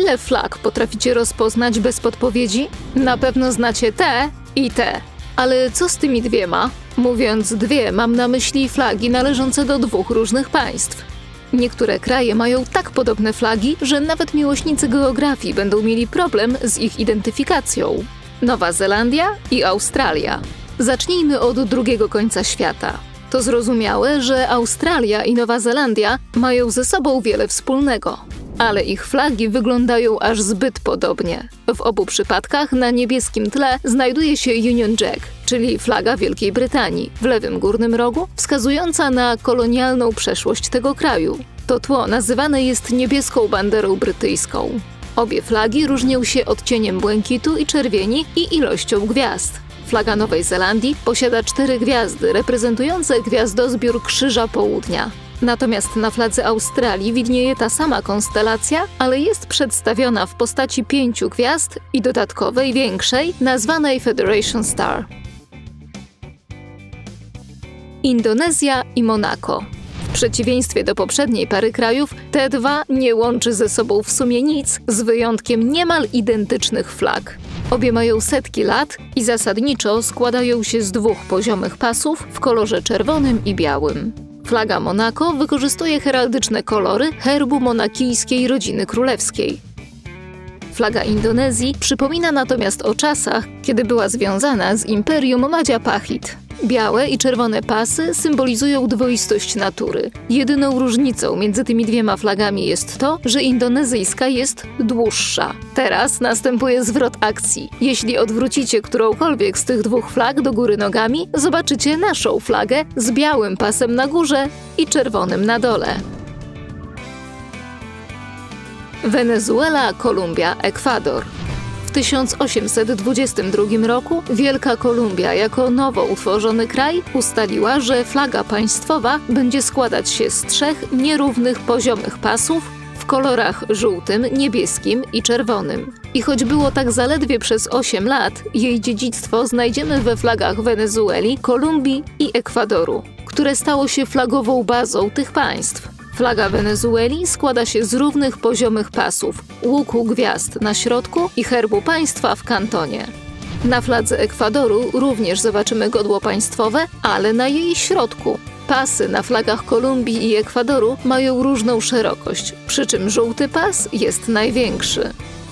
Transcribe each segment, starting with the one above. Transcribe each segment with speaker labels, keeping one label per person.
Speaker 1: ile flag potraficie rozpoznać bez podpowiedzi? Na pewno znacie te i te. Ale co z tymi dwiema? Mówiąc dwie, mam na myśli flagi należące do dwóch różnych państw. Niektóre kraje mają tak podobne flagi, że nawet miłośnicy geografii będą mieli problem z ich identyfikacją. Nowa Zelandia i Australia. Zacznijmy od drugiego końca świata. To zrozumiałe, że Australia i Nowa Zelandia mają ze sobą wiele wspólnego. Ale ich flagi wyglądają aż zbyt podobnie. W obu przypadkach na niebieskim tle znajduje się Union Jack, czyli flaga Wielkiej Brytanii, w lewym górnym rogu, wskazująca na kolonialną przeszłość tego kraju. To tło nazywane jest niebieską banderą brytyjską. Obie flagi różnią się odcieniem błękitu i czerwieni i ilością gwiazd. Flaga Nowej Zelandii posiada 4 gwiazdy reprezentujące gwiazdozbiór Krzyża Południa. Natomiast na fladze Australii widnieje ta sama konstelacja, ale jest przedstawiona w postaci 5 gwiazd i dodatkowej, większej, nazwanej Federation Star. Indonezja i Monako. W przeciwieństwie do poprzedniej pary krajów, te dwa nie łączy ze sobą w sumie nic, z wyjątkiem niemal identycznych flag. Obie mają setki lat i zasadniczo składają się z 2 poziomych pasów w kolorze czerwonym i białym. Flaga Monako wykorzystuje heraldyczne kolory herbu monakijskiej rodziny królewskiej. Flaga Indonezji przypomina natomiast o czasach, kiedy była związana z Imperium Majapahit. Białe i czerwone pasy symbolizują dwoistość natury. Jedyną różnicą między tymi dwiema flagami jest to, że indonezyjska jest dłuższa. Teraz następuje zwrot akcji. Jeśli odwrócicie którąkolwiek z tych 2 flag do góry nogami, zobaczycie naszą flagę z białym pasem na górze i czerwonym na dole. Wenezuela, Kolumbia, Ekwador. W 1822 roku Wielka Kolumbia jako nowo utworzony kraj ustaliła, że flaga państwowa będzie składać się z 3 nierównych poziomych pasów w kolorach żółtym, niebieskim i czerwonym. I choć było tak zaledwie przez 8 lat, jej dziedzictwo znajdziemy we flagach Wenezueli, Kolumbii i Ekwadoru, które stało się flagową bazą tych państw. Flaga Wenezueli składa się z równych poziomych pasów, łuku gwiazd na środku i herbu państwa w kantonie. Na fladze Ekwadoru również zobaczymy godło państwowe, ale na jej środku. Pasy na flagach Kolumbii i Ekwadoru mają różną szerokość, przy czym żółty pas jest największy.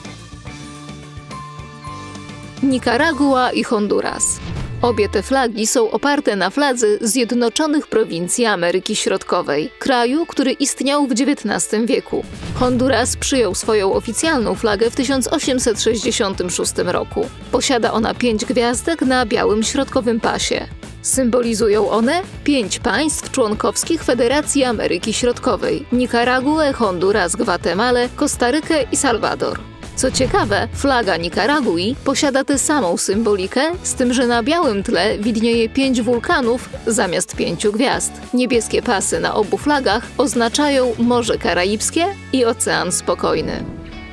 Speaker 1: Nikaragua i Honduras. Obie te flagi są oparte na fladze Zjednoczonych Prowincji Ameryki Środkowej, kraju, który istniał w XIX wieku. Honduras przyjął swoją oficjalną flagę w 1866 roku. Posiada ona 5 gwiazdek na białym środkowym pasie. Symbolizują one 5 państw członkowskich Federacji Ameryki Środkowej: Nikaraguę, Honduras, Gwatemalę, Kostarykę i Salwador. Co ciekawe, flaga Nikaragui posiada tę samą symbolikę, z tym, że na białym tle widnieje 5 wulkanów zamiast 5 gwiazd. Niebieskie pasy na obu flagach oznaczają Morze Karaibskie i Ocean Spokojny.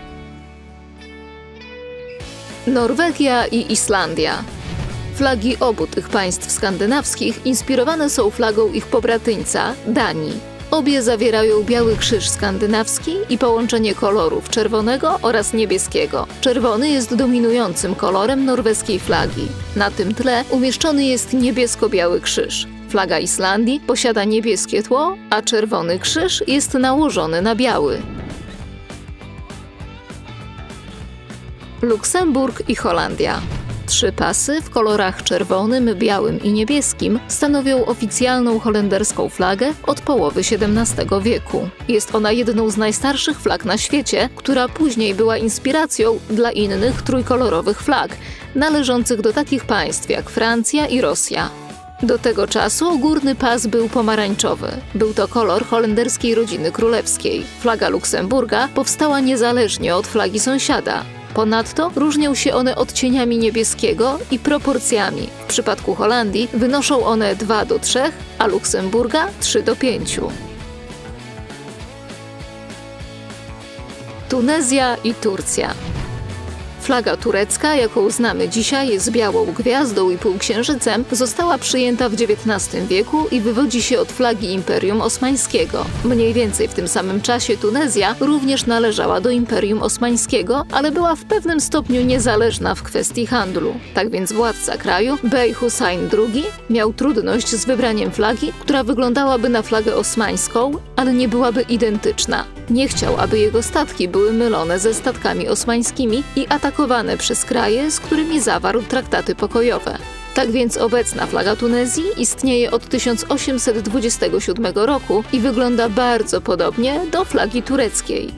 Speaker 1: Norwegia i Islandia. Flagi obu tych państw skandynawskich inspirowane są flagą ich pobratyńca, Danii. Obie zawierają biały krzyż skandynawski i połączenie kolorów czerwonego oraz niebieskiego. Czerwony jest dominującym kolorem norweskiej flagi. Na tym tle umieszczony jest niebiesko-biały krzyż. Flaga Islandii posiada niebieskie tło, a czerwony krzyż jest nałożony na biały. Luksemburg i Holandia. 3 pasy w kolorach czerwonym, białym i niebieskim stanowią oficjalną holenderską flagę od połowy XVII wieku. Jest ona jedną z najstarszych flag na świecie, która później była inspiracją dla innych trójkolorowych flag, należących do takich państw jak Francja i Rosja. Do tego czasu górny pas był pomarańczowy. Był to kolor holenderskiej rodziny królewskiej. Flaga Luksemburga powstała niezależnie od flagi sąsiada. Ponadto różnią się one odcieniami niebieskiego i proporcjami. W przypadku Holandii wynoszą one 2:3, a Luksemburga 3:5. Tunezja i Turcja. Flaga turecka, jaką znamy dzisiaj z białą gwiazdą i półksiężycem, została przyjęta w XIX wieku i wywodzi się od flagi Imperium Osmańskiego. Mniej więcej w tym samym czasie Tunezja również należała do Imperium Osmańskiego, ale była w pewnym stopniu niezależna w kwestii handlu. Tak więc władca kraju, Bey Hussein II, miał trudność z wybraniem flagi, która wyglądałaby na flagę osmańską, ale nie byłaby identyczna. Nie chciał, aby jego statki były mylone ze statkami osmańskimi i atakowane przez kraje, z którymi zawarł traktaty pokojowe. Tak więc obecna flaga Tunezji istnieje od 1827 roku i wygląda bardzo podobnie do flagi tureckiej.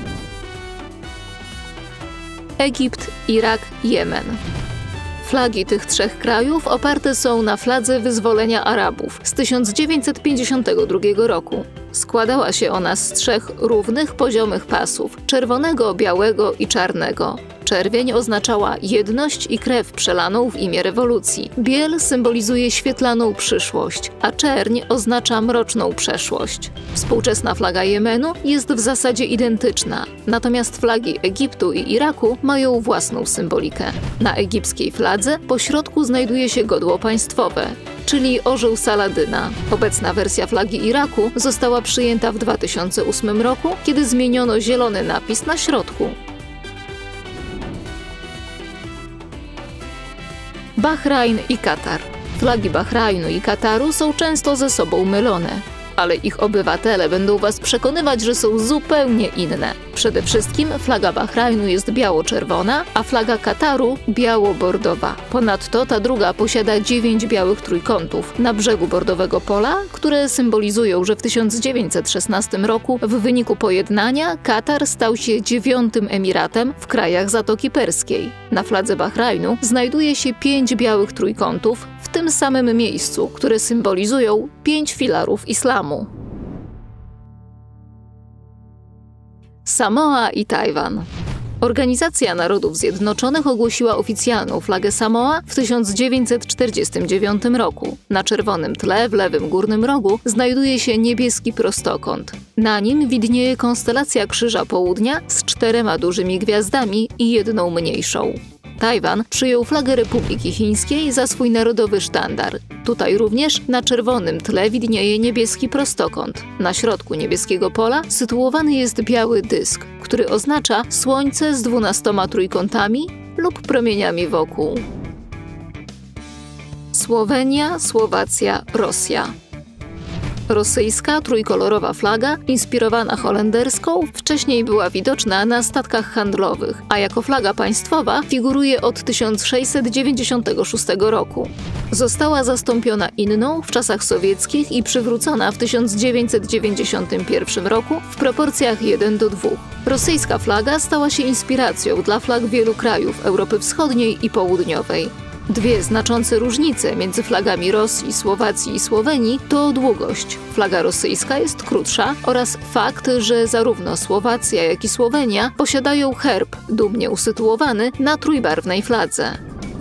Speaker 1: Egipt, Irak, Jemen. Flagi tych trzech krajów oparte są na fladze wyzwolenia Arabów z 1952 roku. Składała się ona z trzech równych, poziomych pasów – czerwonego, białego i czarnego. Czerwień oznaczała jedność i krew przelaną w imię rewolucji. Biel symbolizuje świetlaną przyszłość, a czerń oznacza mroczną przeszłość. Współczesna flaga Jemenu jest w zasadzie identyczna, natomiast flagi Egiptu i Iraku mają własną symbolikę. Na egipskiej fladze po środku znajduje się godło państwowe, czyli orzeł Saladyna. Obecna wersja flagi Iraku została przyjęta w 2008 roku, kiedy zmieniono zielony napis na środku. Bahrajn i Katar. Flagi Bahrajnu i Kataru są często ze sobą mylone, ale ich obywatele będą was przekonywać, że są zupełnie inne. Przede wszystkim flaga Bahrajnu jest biało-czerwona, a flaga Kataru biało-bordowa. Ponadto ta druga posiada 9 białych trójkątów na brzegu bordowego pola, które symbolizują, że w 1916 roku w wyniku pojednania Katar stał się 9. emiratem w krajach Zatoki Perskiej. Na fladze Bahrajnu znajduje się 5 białych trójkątów w tym samym miejscu, które symbolizują 5 filarów islamu. Samoa i Tajwan. Organizacja Narodów Zjednoczonych ogłosiła oficjalną flagę Samoa w 1949 roku. Na czerwonym tle w lewym górnym rogu znajduje się niebieski prostokąt. Na nim widnieje konstelacja Krzyża Południa z 4 dużymi gwiazdami i 1 mniejszą. Tajwan przyjął flagę Republiki Chińskiej za swój narodowy sztandar. Tutaj również na czerwonym tle widnieje niebieski prostokąt. Na środku niebieskiego pola sytuowany jest biały dysk, który oznacza Słońce z 12 trójkątami lub promieniami wokół. Słowenia, Słowacja, Rosja. Rosyjska trójkolorowa flaga, inspirowana holenderską, wcześniej była widoczna na statkach handlowych, a jako flaga państwowa figuruje od 1696 roku. Została zastąpiona inną w czasach sowieckich i przywrócona w 1991 roku w proporcjach 1:2. Rosyjska flaga stała się inspiracją dla flag wielu krajów Europy Wschodniej i Południowej. Dwie znaczące różnice między flagami Rosji, Słowacji i Słowenii to długość. Flaga rosyjska jest krótsza oraz fakt, że zarówno Słowacja, jak i Słowenia posiadają herb dumnie usytuowany na trójbarwnej fladze.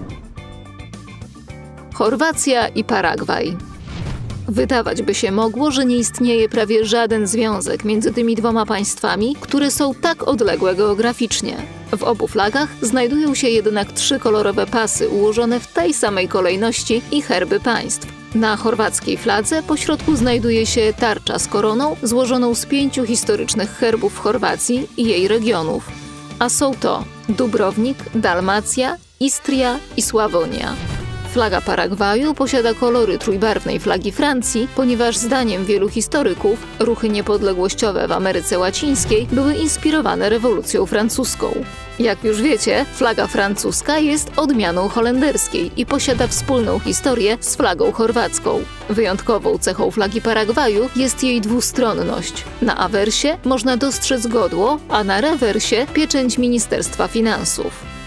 Speaker 1: Chorwacja i Paragwaj. Wydawać by się mogło, że nie istnieje prawie żaden związek między tymi dwoma państwami, które są tak odległe geograficznie. W obu flagach znajdują się jednak 3 kolorowe pasy ułożone w tej samej kolejności i herby państw. Na chorwackiej fladze pośrodku znajduje się tarcza z koroną złożoną z 5 historycznych herbów Chorwacji i jej regionów. A są to Dubrownik, Dalmacja, Istria i Sławonia. Flaga Paragwaju posiada kolory trójbarwnej flagi Francji, ponieważ zdaniem wielu historyków ruchy niepodległościowe w Ameryce Łacińskiej były inspirowane rewolucją francuską. Jak już wiecie, flaga francuska jest odmianą holenderskiej i posiada wspólną historię z flagą chorwacką. Wyjątkową cechą flagi Paragwaju jest jej dwustronność. Na awersie można dostrzec godło, a na rewersie pieczęć Ministerstwa Finansów.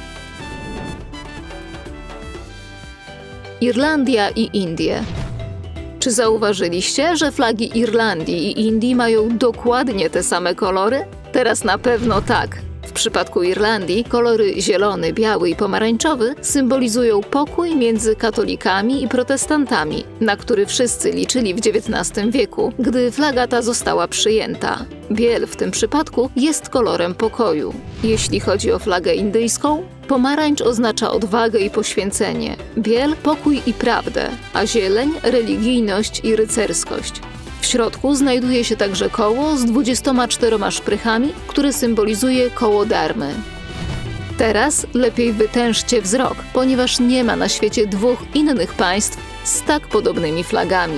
Speaker 1: Irlandia i Indie. Czy zauważyliście, że flagi Irlandii i Indii mają dokładnie te same kolory? Teraz na pewno tak. W przypadku Irlandii kolory zielony, biały i pomarańczowy symbolizują pokój między katolikami i protestantami, na który wszyscy liczyli w XIX wieku, gdy flaga ta została przyjęta. Biel w tym przypadku jest kolorem pokoju. Jeśli chodzi o flagę indyjską, pomarańcz oznacza odwagę i poświęcenie, biel – pokój i prawdę, a zieleń – religijność i rycerskość. W środku znajduje się także koło z 24 szprychami, które symbolizuje koło Dharmy. Teraz lepiej wytężcie wzrok, ponieważ nie ma na świecie dwóch innych państw z tak podobnymi flagami.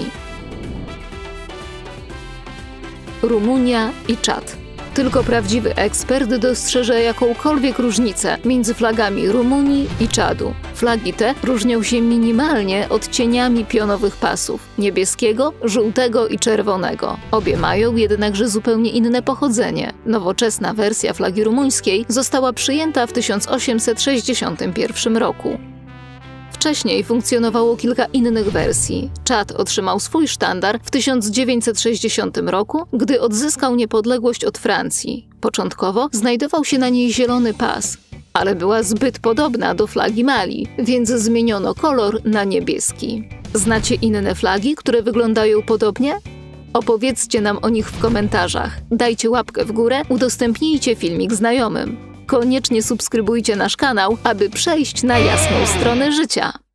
Speaker 1: Rumunia i Czad. Tylko prawdziwy ekspert dostrzeże jakąkolwiek różnicę między flagami Rumunii i Czadu. Flagi te różnią się minimalnie odcieniami pionowych pasów – niebieskiego, żółtego i czerwonego. Obie mają jednakże zupełnie inne pochodzenie. Nowoczesna wersja flagi rumuńskiej została przyjęta w 1861 roku. Wcześniej funkcjonowało kilka innych wersji. Czad otrzymał swój sztandar w 1960 roku, gdy odzyskał niepodległość od Francji. Początkowo znajdował się na niej zielony pas, ale była zbyt podobna do flagi Mali, więc zmieniono kolor na niebieski. Znacie inne flagi, które wyglądają podobnie? Opowiedzcie nam o nich w komentarzach. Dajcie łapkę w górę, udostępnijcie filmik znajomym. Koniecznie subskrybujcie nasz kanał, aby przejść na jasną stronę życia.